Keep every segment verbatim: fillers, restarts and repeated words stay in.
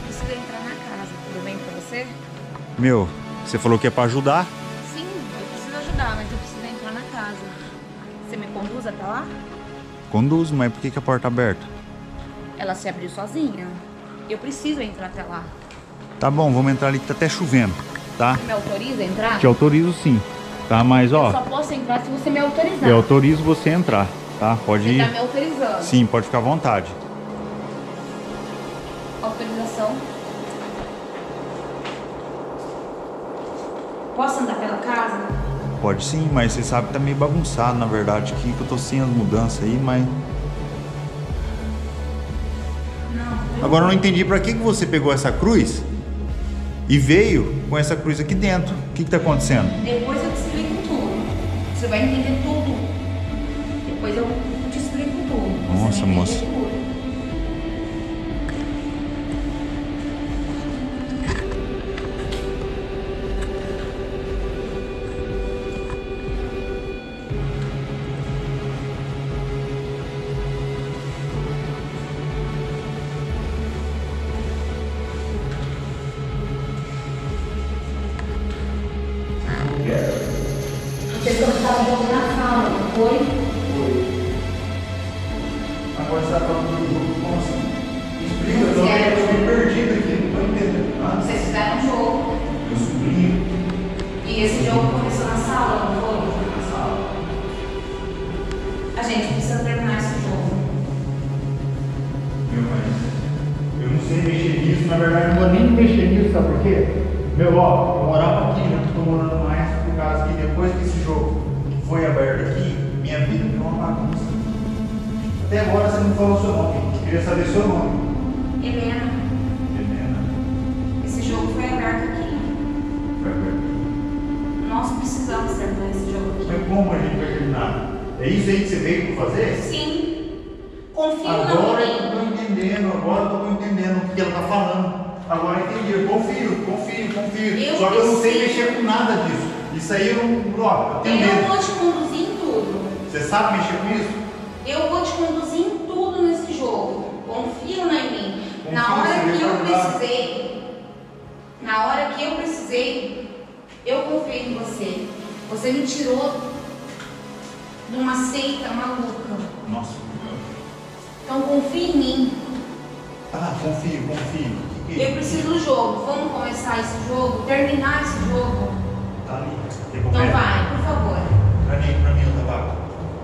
preciso entrar na casa, tudo bem pra você? Meu, você falou que é pra ajudar? Sim, eu preciso ajudar, mas eu preciso entrar na casa. Você me conduz até lá? Conduzo, mas por que, que a porta tá aberta? Ela se abriu sozinha. Eu preciso entrar até lá. Tá bom, vamos entrar ali que tá até chovendo, tá? Você me autoriza a entrar? Te autorizo sim, tá? Mas ó, Eu só posso entrar se você me autorizar. eu autorizo você a entrar, tá? Pode Você ir. tá me autorizando? Sim, pode ficar à vontade. Autorização. Posso andar pela casa? Pode sim, mas você sabe que tá meio bagunçado, na verdade, aqui, que eu tô sem as mudanças aí, mas... Não. Agora eu não entendi pra que, que você pegou essa cruz e veio com essa cruz aqui dentro. O que que tá acontecendo? Depois eu te explico tudo. Você vai entender tudo. Depois eu te explico tudo. Você Nossa, vai entender moça. tudo. Vocês começaram o jogo na sala, não foi? Foi. Agora você tá falando do jogo, como assim? Explica, eu tô, Fizeram eu tô meio perdido aqui, não tô entendendo. Ah, Vocês fizeram um jogo. meu sobrinho. E esse jogo começou na sala, não foi? Na sala. A gente precisa terminar esse jogo. Meu, mas eu não sei mexer nisso, na verdade eu não vou nem mexer nisso, sabe por quê? Meu, ó, eu morava aqui, já tô morando mais por causa que depois que esse jogo foi aberto aqui, minha vida virou uma bagunça. Até agora você não falou seu nome, eu queria saber seu nome. Helena, Helena. esse jogo foi aberto aqui. Foi aberto. Nós precisamos terminar esse jogo aqui. Mas como a gente vai terminar? É isso aí que você veio para fazer? Sim. Confio na Agora eu mãe. tô entendendo, agora eu tô entendendo o que ela tá falando. Agora eu entendi, eu confio, confio, confio. Eu Só que eu não sei preciso. mexer com nada disso. Isso aí eu não. Ó, eu tenho Eu medo. vou te conduzir em tudo. Você sabe mexer com isso? Eu vou te conduzir em tudo nesse jogo. Confia em mim. Confio, Na hora você que veio eu pra ajudar. precisei, na hora que eu precisei, eu confiei em você. Você me tirou de uma seita maluca. Nossa. Então confia em mim. Ah, confio, confio. Que que é Eu isso? preciso do jogo. Vamos começar esse jogo? Terminar esse jogo? Tá ali. Tem Então papel? vai, por favor. Pra mim, pra mim, o tabaco.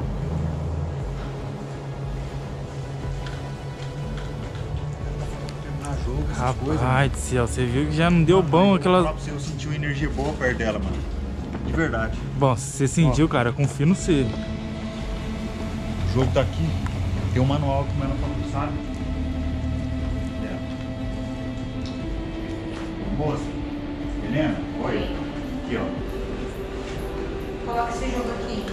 Terminar jogo, essas coisas, mano. Rapaz do céu, você viu que já não deu bom aquela. Pra você, eu senti uma energia boa perto dela, mano. De verdade. Bom, se você sentiu, cara, eu confio no você. O jogo tá aqui. Tem um manual que o Mano falou, sabe? É. Moça. Helena? Oi. Aqui, ó. Coloca esse jogo aqui.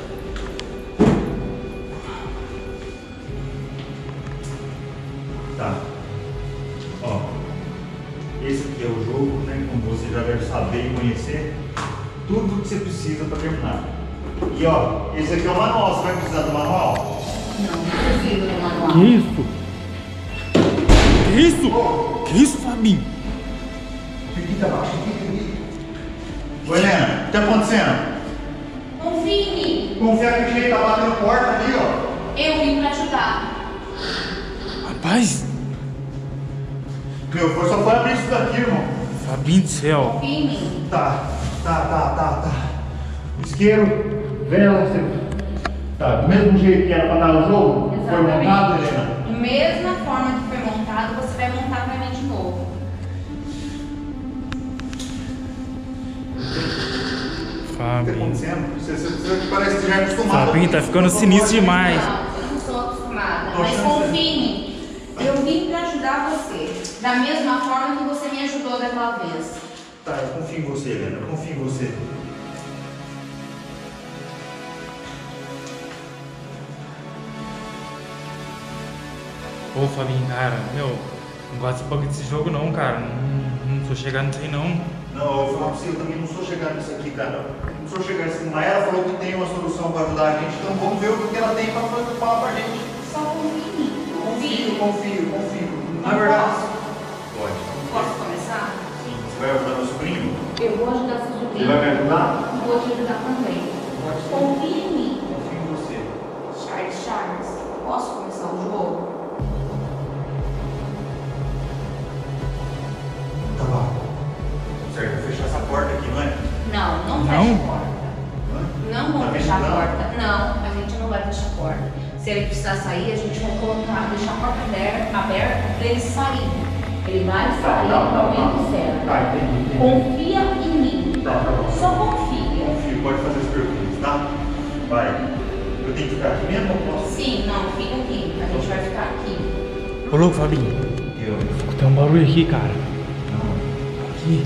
Tá. Ó. Esse aqui é o jogo, né? Como você já deve saber e conhecer. Tudo que você precisa pra terminar. E ó, esse aqui é o manual. Você vai precisar do manual? Não, não preciso do manual. Que isso? Que isso? Que isso, Fabinho? Fica abaixo, fica aqui. Ô Helena, o que tá acontecendo? Confia em mim. Confia que jeito, tá batendo porta ali, ó. Eu vim pra ajudar. Rapaz, Meu, foi só foi abrir isso daqui, irmão. Fabinho do céu. Confia em mim. Tá, tá, tá, tá, tá. Isqueiro, vela, você... Tá, do mesmo jeito que era pra dar o jogo? Foi montado, Helena? Da mesma forma que foi montado, você vai montar pra mim de novo. O que tá Fabinho. acontecendo? Você, você, você parece que já é acostumado. Fabinho tá ficando sinistro demais. Não, eu não sou acostumada. Tô Mas achando confia em mim. Eu vim pra ajudar você. Da mesma forma que você me ajudou daquela vez. Tá, eu confio em você, Helena, eu confio em você. Ô, Fabinho, cara, meu, não gosto de bagulho desse jogo não, cara. Não, não sou chegado nisso aí não. Não, eu vou falar pra você, eu também não sou chegado nisso aqui, cara. Não sou chegado nisso aqui. Mas ela falou que tem uma solução pra ajudar a gente, então vamos ver o que ela tem pra fazer, falar pra gente. Só confia em mim. Confio, Confia. confio, confio. Não Na verdade. posso. Pode. Posso ajudar também. Pode ser. Confia em mim. Confio em você. Charles, Charles, posso começar o jogo? Tá bom. Certo, vou fechar essa porta aqui, não é? Não, não, Não? fecha a porta. Não é? Não vamos Tá fechar a fechando? porta. Não, a gente não vai fechar a porta. Se ele precisar sair, a gente vai colocar, deixar a porta aberta, aberta para ele sair. Ele vai sair no momento certo. Tá, entendi. entendi. Confia em mim. Tá, tá bom. Só confia. Confio, pode fazer as perguntas, tá? Vai. Eu tenho que ficar aqui mesmo ou posso? Sim, não, fica aqui. A gente vai ficar aqui. Ô louco, Fabinho. Eu. Tem um barulho aqui, cara. Não. Aqui.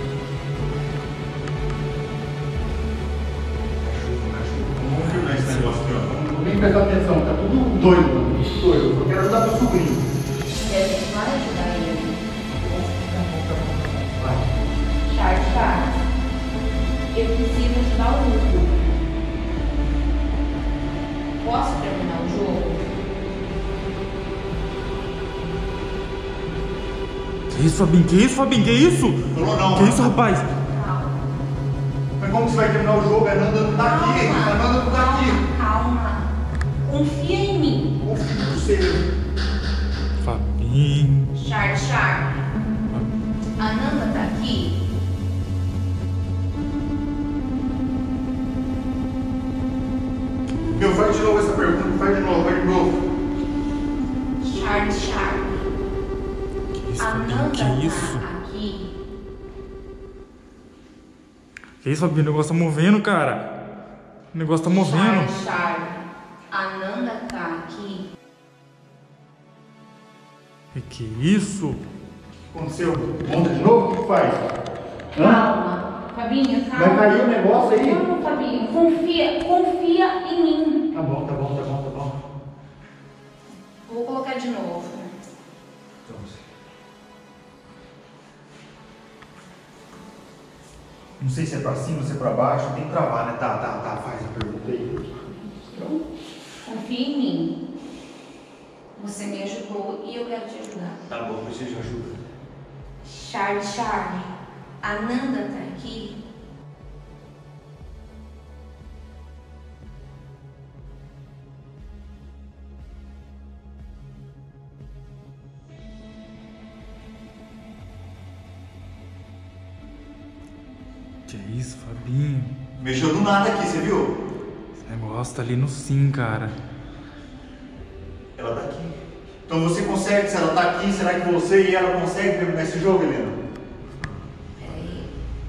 Vamos filmar esse negócio aqui, ó. Não nem prestar atenção, tá tudo doido. Doido. Eu quero ajudar meu sobrinho. E a gente vai ajudar ele. Vai. Charles, Charles, eu preciso ajudar o Hugo. Posso terminar o jogo? Que isso, Fabinho? Que isso, Fabinho? Que isso? Falou não. Que isso, rapaz? Calma. Mas como você vai terminar o jogo? A Nanda não tá aqui. A Nanda não tá aqui. Calma. Confia em mim. Confio em você. Fabinho. Charles, Charles. A Nanda tá aqui? Meu, faz de novo essa pergunta. Faz de novo, faz de novo. Charles, Charles. Que isso, A Fabinho? Nanda Que isso? tá aqui? Que isso, Fabinho? O negócio tá movendo, cara. O negócio tá movendo. Charles, Charles. A Nanda tá aqui? Que que isso? O que aconteceu? Monta de novo? O que faz? Hã? Calma. Fabinho, calma. Vai cair o negócio aí? Calma, Fabinho. Confia, confia em mim. Tá bom, tá bom, tá bom, tá bom. Vou colocar de novo. Não sei se é pra cima, se é pra baixo, tem que travar, né? Tá, tá, tá, faz a pergunta aí. Confia em mim. Você me ajudou e eu quero te ajudar. Tá bom, preciso de ajuda. Charlie, Charlie, a Nanda tá aqui? Que isso, Fabinho? Mexeu do nada aqui, você viu? Esse negócio tá ali no sim, cara. Ela tá aqui. Então você consegue, se ela tá aqui, será que você e ela conseguem terminar esse jogo, Helena? Peraí.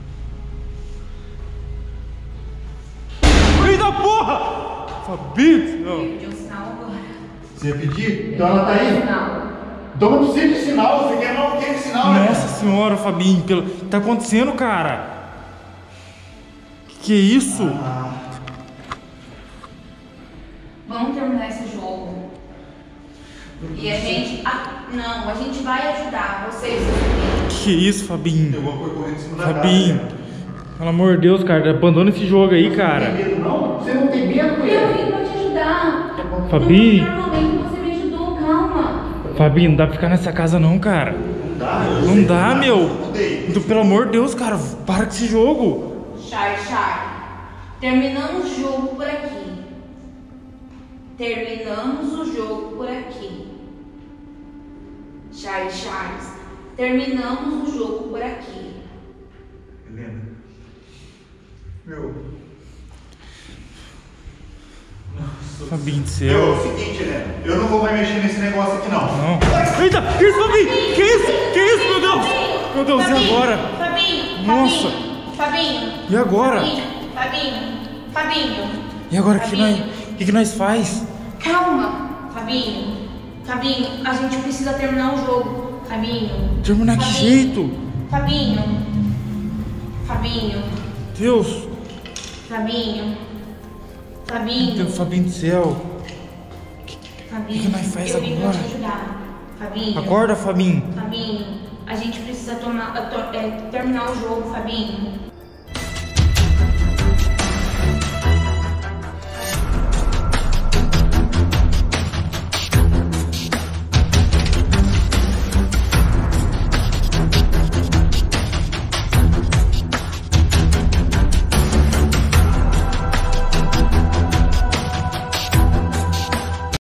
Eita porra! Fabinho! Eu Não. pedi um sinal agora. Você ia pedir? Então ela tá aí? Sinal. Então não precisa de sinal, você quer não quer de sinal, né? Nossa senhora, Fabinho. Pelo... Tá acontecendo, cara? Que que é isso? Ah, Vamos terminar esse jogo. E a gente. Ah, não, a gente vai ajudar vocês. Que que é isso, Fabinho? tem alguma coisa correndo em cima da Fabinho. casa, né? Pelo amor de Deus, cara. Abandona esse jogo aí, Não cara. tem medo não? Você não tem medo, Eu mulher? vim pra te ajudar. Fabinho. No primeiro momento você me ajudou, calma. Fabinho, não dá pra ficar nessa casa não, cara. Não dá, eu Não sei que dá, meu. Eu mudei. Então, pelo amor de Deus, cara. Para com esse jogo. Charles, Charles, terminamos o jogo por aqui. Terminamos o jogo por aqui. Charles, Charles, terminamos o jogo por aqui. Helena. Meu. Nossa. Fabinho do Meu, é céu. o seguinte, Helena. Eu não vou mais mexer nesse negócio aqui, não. Não. Eita, que isso, Fabinho? Que isso? Que isso, meu Deus? Meu Deus, e Fabinho, agora? Fabinho, Nossa. Fabinho, Fabinho. E agora? Fabinho, Fabinho, Fabinho. E agora, o que, que, nós, Fabinho. que, que nós faz? Calma, Fabinho. Fabinho, a gente precisa terminar o jogo. Fabinho. Terminar que Fabinho. jeito? Fabinho. Fabinho. Deus. Fabinho. Meu Fabinho. Deus, Fabinho do céu. Fabinho. que nós faz eu vim pra agora? te ajudar. Fabinho. Acorda, Fabinho. Fabinho. A gente precisa tomar, to- é, terminar o jogo, Fabinho.